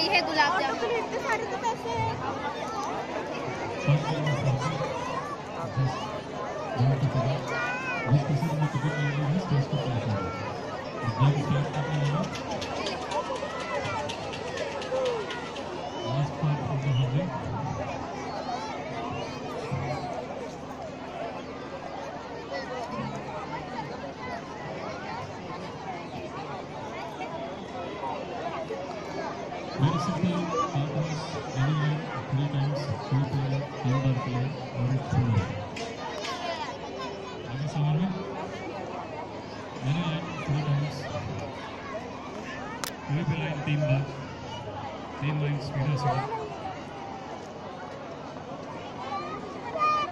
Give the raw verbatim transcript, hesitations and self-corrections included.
ये है गुलाब जामुन। इतने सारे तो पैसे हैं। Very simple, almost any line, three times, two play, तीन बार play और एक full line. आगे समझ में? Any line, three times, three line, तीन बार, तीन line speed से